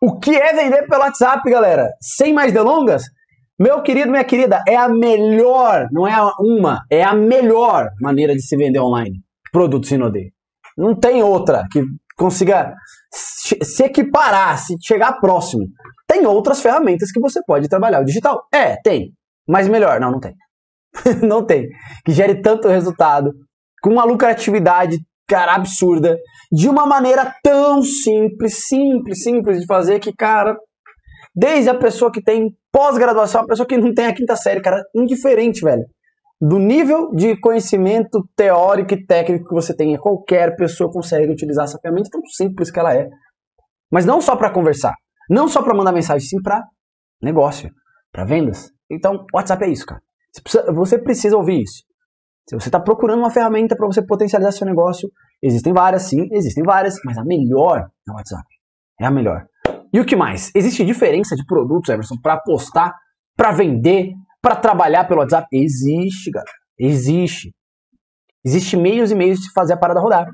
O que é vender pelo WhatsApp, galera? Sem mais delongas, meu querido, minha querida, é a melhor, não é é a melhor maneira de se vender online. Produtos Rinode. Não tem outra que consiga se equiparar, se chegar próximo. Tem outras ferramentas que você pode trabalhar o digital. Tem. Mas melhor, não tem. Não tem. Que gere tanto resultado, com uma lucratividade, cara, absurda, de uma maneira tão simples de fazer que, cara, desde a pessoa que tem pós-graduação, a pessoa que não tem a quinta série, cara, indiferente, velho. Do nível de conhecimento teórico e técnico que você tem, qualquer pessoa consegue utilizar essa ferramenta tão simples que ela é. Mas não só para conversar, não só para mandar mensagem, sim para negócio, para vendas. Então, o WhatsApp é isso, cara. Você precisa ouvir isso. Se você está procurando uma ferramenta para você potencializar seu negócio, existem várias, sim, existem várias, mas a melhor é o WhatsApp. É a melhor. E o que mais? Existe diferença de produtos, Emerson, para postar, para vender, para trabalhar pelo WhatsApp? Existe, galera. Existe. Existem meios e meios de fazer a parada rodar.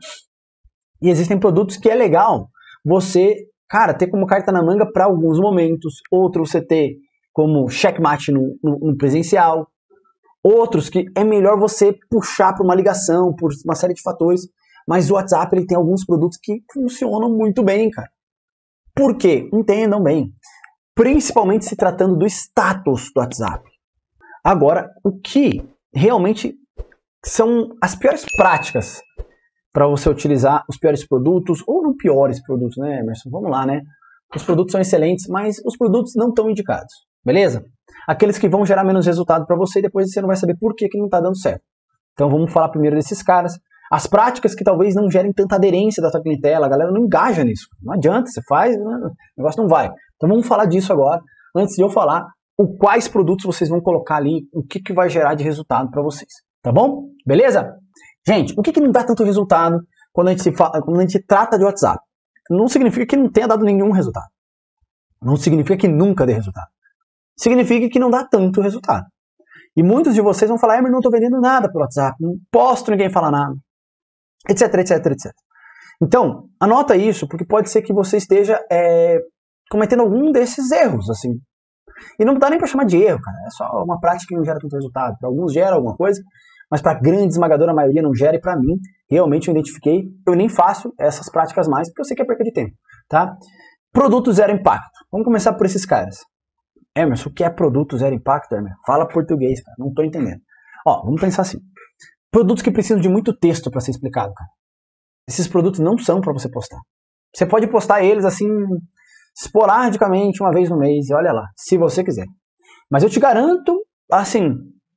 E existem produtos que é legal você, cara, ter como carta na manga para alguns momentos. Outros você ter como checkmate no presencial. Outros que é melhor você puxar para uma ligação, por uma série de fatores. Mas o WhatsApp ele tem alguns produtos que funcionam muito bem, cara. Por quê? Entendam bem. Principalmente se tratando do status do WhatsApp. Agora, o que realmente são as piores práticas para você utilizar os piores produtos, ou não piores produtos, né, Emerson? Vamos lá, né? Os produtos são excelentes, mas os produtos não estão indicados, beleza? Aqueles que vão gerar menos resultado para você e depois você não vai saber por que não está dando certo. Então vamos falar primeiro desses caras. As práticas que talvez não gerem tanta aderência da sua clientela, a galera não engaja nisso. Não adianta, você faz, o negócio não vai. Então vamos falar disso agora, antes de eu falar quais produtos vocês vão colocar ali, o que vai gerar de resultado para vocês. Tá bom? Beleza? Gente, o que não dá tanto resultado quando a gente trata de WhatsApp? Não significa que não tenha dado nenhum resultado. Não significa que nunca dê resultado. Significa que não dá tanto resultado. E muitos de vocês vão falar, não estou vendendo nada pelo WhatsApp, não posto, ninguém fala nada, etc, etc, etc. Então, anota isso, porque pode ser que você esteja cometendo algum desses erros, assim. E não dá nem para chamar de erro, cara. É só uma prática que não gera tanto resultado. Para alguns gera alguma coisa, mas para a grande esmagadora maioria não gera. E para mim, realmente eu identifiquei, eu nem faço essas práticas mais, porque eu sei que é perca de tempo, tá? Produto zero impacto. Vamos começar por esses caras. Emerson, o que é produto zero impacto, Emerson? Fala português, cara. Não estou entendendo. Ó, vamos pensar assim. Produtos que precisam de muito texto para ser explicado, cara. Esses produtos não são para você postar. Você pode postar eles assim esporadicamente, uma vez no mês, e olha lá, se você quiser. Mas eu te garanto, assim,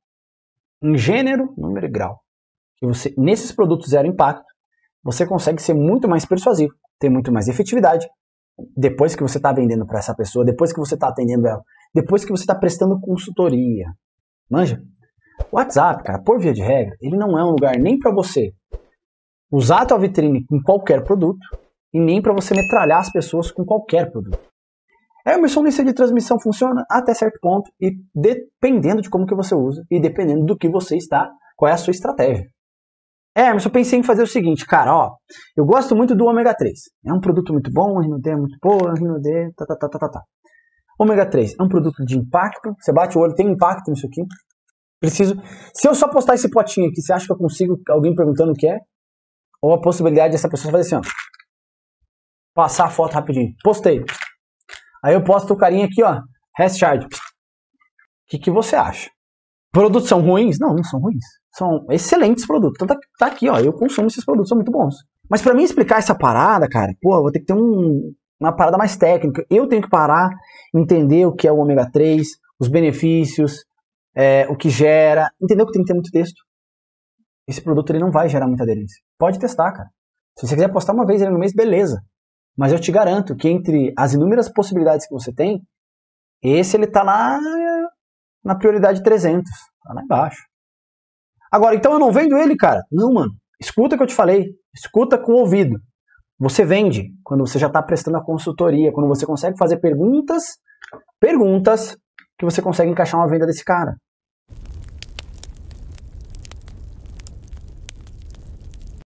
em gênero, número e grau, que você, nesses produtos zero impacto, você consegue ser muito mais persuasivo, ter muito mais efetividade, depois que você está vendendo para essa pessoa, depois que você está atendendo ela, depois que você está prestando consultoria. Manja? O WhatsApp, cara, por via de regra, ele não é um lugar nem para você usar a tua vitrine com qualquer produto, e nem para você metralhar as pessoas com qualquer produto. A imersão lista de transmissão funciona até certo ponto, e dependendo de como que você usa, e dependendo do que você está, qual é a sua estratégia. Mas eu pensei em fazer o seguinte, cara, ó, eu gosto muito do ômega 3. É um produto muito bom, a Rinode é muito boa, a Rinode, Ômega 3 é um produto de impacto, você bate o olho, tem impacto nisso aqui. Preciso. Se eu só postar esse potinho aqui, você acha que eu consigo alguém perguntando o que é? Ou a possibilidade dessa pessoa fazer assim, ó. Passar a foto rapidinho. Postei. Aí eu posto o carinha aqui, ó. Restart. O que você acha? Produtos são ruins? Não, não são ruins. São excelentes produtos. Então tá aqui, ó. Eu consumo esses produtos, são muito bons. Mas pra mim explicar essa parada, cara, pô, eu vou ter que ter uma parada mais técnica. Eu tenho que parar, entender o que é o ômega 3, os benefícios, o que gera. Entendeu que tem que ter muito texto. Esse produto ele não vai gerar muita aderência. Pode testar, cara. Se você quiser postar uma vez no mês, beleza. Mas eu te garanto que entre as inúmeras possibilidades que você tem, esse ele tá lá na prioridade 300. Tá lá embaixo. Agora, então eu não vendo ele, cara? Não, mano. Escuta o que eu te falei. Escuta com o ouvido. Você vende quando você já está prestando a consultoria, quando você consegue fazer perguntas que você consegue encaixar uma venda desse cara.